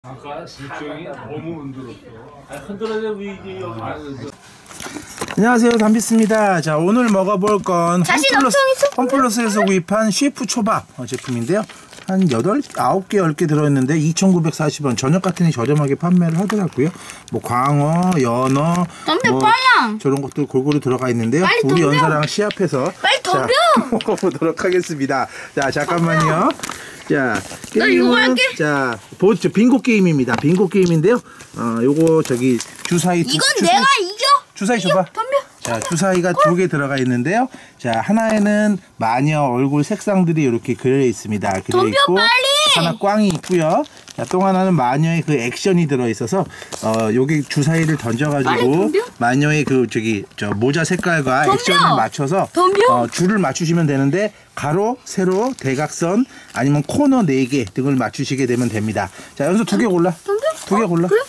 아까 실정이 너무 흔들었어. 흔들어야 이게 여기. 안녕하세요, 담비스입니다. 자, 오늘 먹어볼 건 홈플러스에서 구입한 셰프 초밥 제품인데요. 한 8, 9개, 10개 들어있는데 2,940원. 저녁 같은 데 저렴하게 판매를 하더라고요. 뭐 광어, 연어, 뭐 저런 것도 골고루 들어가 있는데요. 우리 연사랑 시합해서 자, 먹어보도록 하겠습니다. 자, 잠깐만요. 자, 게임은 자, 빙고 게임입니다. 빙고 게임인데요. 요거 저기 주사위 이건 내가 이겨. 주사위 줘봐. 자, 주사위가 2개 들어가 있는데요. 자, 하나에는 마녀 얼굴 색상들이 이렇게 그려 있습니다. 그려 있고 하나 꽝이 있고요. 자, 또 하나는 마녀의 그 액션이 들어 있어서 여기 주사위를 던져가지고 마녀의 그 저 모자 색깔과 액션을 맞춰서 줄을 맞추시면 되는데 가로, 세로, 대각선 아니면 코너 4개 등을 맞추시게 되면 됩니다. 자, 여기서 2개 골라. 2개 골라. 그래?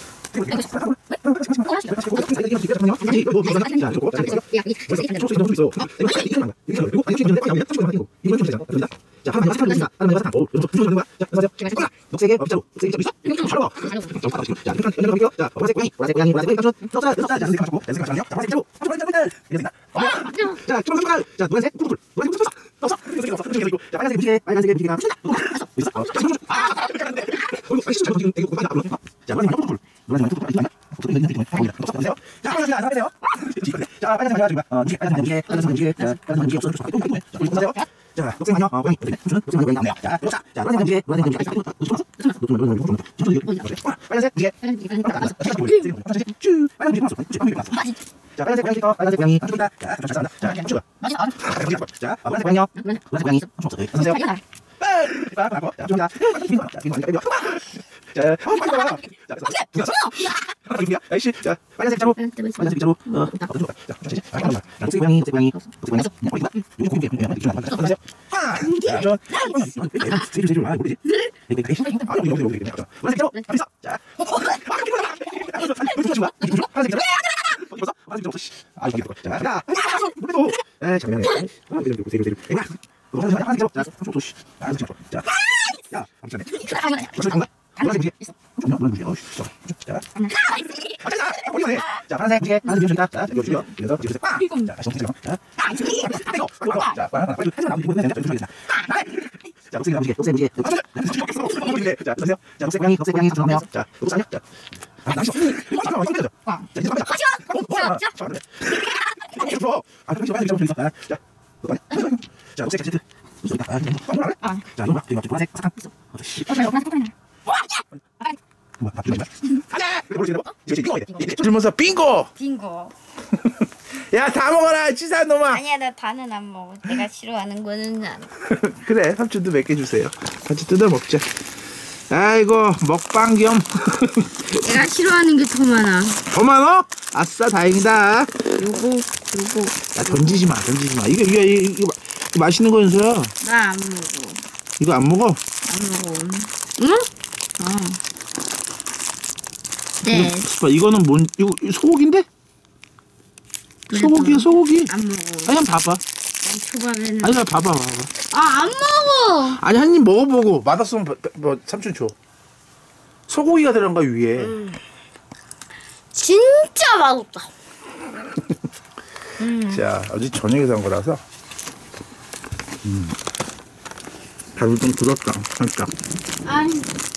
자, 하나 사탕 있습니다. 하나 사탕. 오, 여기서 부서지는 거야. 자, 안녕하세요. 녹색의 빗자루. 녹색의 빗자루 있어? 바로. 자, 이렇게 자, 보라색 고양이, 보라색 고양이, 보라색 고양이. 자, 연색 맞췄고, 연색 맞췄네요. 자, 보라색 빗자루. 이렇습니다. 자, 초록색 자, 노란색 꿀꿀. 노란색 꿀꿀. 없어. 자, 빨간색 무지개, 빨간색의 무지개가 붙는다. 있어? 자, 노란색 꿀꿀. 노란색 꿀꿀. 자, 빨간색 자, 빨간색 무지개, 빨간색 무지개, 없어. 자, 녹색 마녀, 고양이, 녹색 마녀 고양이 나오네요. 자, 자, 노란색 무지개, 노란색 무지개, 빨간색 무지개, 자, 빨간색 고양이 캐릭터, 빨간색 고양이, 자, 자, 쭉. 자, 빨간색 고양이요, 노란색 고양이, 안녕하세요. 자, 좋습니다. 자, 아이씨, 자, 빨간색 빗자루, 빨간색 빗자루, 녹색 고양이, 녹색 고양이, 녹색 고양이, 안녕하세요. 자, 파란색 무지개, 파란색 무지개입니다. 자, 이거 주죠. 그래서 뒤에서 꽝. 자, 다시 한번 자, 이거. 자, 빨리 자, 녹색 무지개, 녹색 무지개. 자, 보세요. 자, 녹색 고양이, 녹색 고양이 들어가네요. 자, 녹색 아니야? 자, 나이스. 자, 이제 빨리. 자, 녹색 제트. 자, 이거 봐. 보라색 사탕. 줄면서 빙고! 빙고. 야, 다 먹어라, 치사한 놈아! 아니야, 나 다는 안 먹어. 내가 싫어하는 거는 안. 그래, 삼촌도 몇 개 주세요. 같이 뜯어 먹자. 아이고, 먹방 겸. 내가 싫어하는 게 더 많아. 더 많어? 아싸, 다행이다. 요거. 야, 던지지 마. 이거 맛있는 거였어요. 나 안 먹어. 이거 안 먹어? 안 먹어. 응? 네. 이거는 이거 소고기인데? 소고기. 안 먹어. 아니, 한번 봐봐. 초밥에는. 아니, 봐봐. 안 먹어. 아니, 한 입 먹어보고 맛없으면 뭐 삼촌 줘. 소고기가 들어간 거 위에. 진짜 맛없다. 자, 어제 저녁에 산 거라서. 밥을 좀 들었다, 살짝. 아니.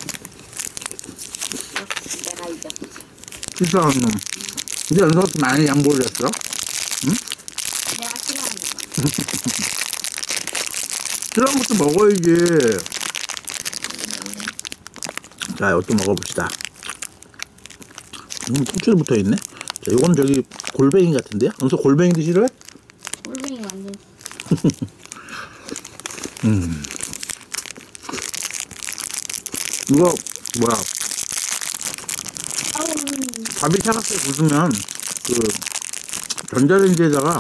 내가 이겼어. 치사한 놈. 근데 연서부터 많이 양보를 했어. 응? 내가 싫어하는 거. 싫어한 것도 먹어야지. 자, 이것도 먹어봅시다. 통째로 붙어있네. 자, 이건 저기 골뱅이 같은데요? 연서 골뱅이도 싫어해? 골뱅이 완전. 이거 뭐야? 밥이 차갑게 굳으면 그 전자레인지에다가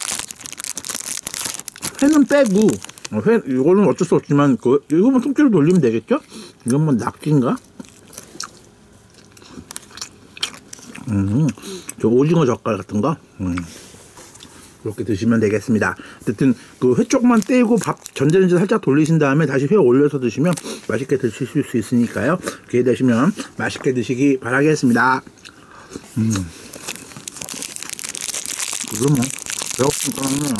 회는 빼고 이거는 어쩔 수 없지만 이거만 통째로 돌리면 되겠죠? 이건 뭐 낙지인가? 저 오징어 젓갈 같은 거. 이렇게 드시면 되겠습니다. 어쨌든 그 회 쪽만 떼고 밥 전자레인지 살짝 돌리신 다음에 다시 회 올려서 드시면 맛있게 드실 수 있으니까요. 기회 되시면 맛있게 드시기 바라겠습니다. 그러면 배고프니까 하면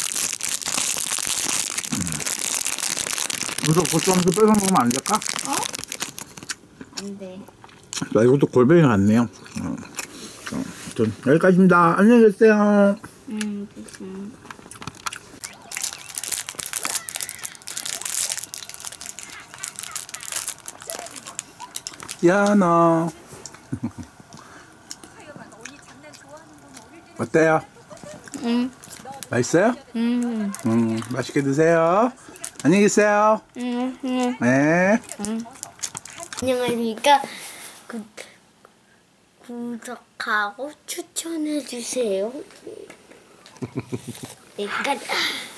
이거 고추장도 빼서 먹으면 안 될까? 안 돼. 나 이것도 골뱅이 같네요. 전 여기까지입니다. 안녕히 계세요. 그치. 야, 너. 어때요? 맛있어요? 맛있게 드세요. 안녕히 계세요. 네. 안녕하십니까. 구독하고 추천해주세요. 여기까지.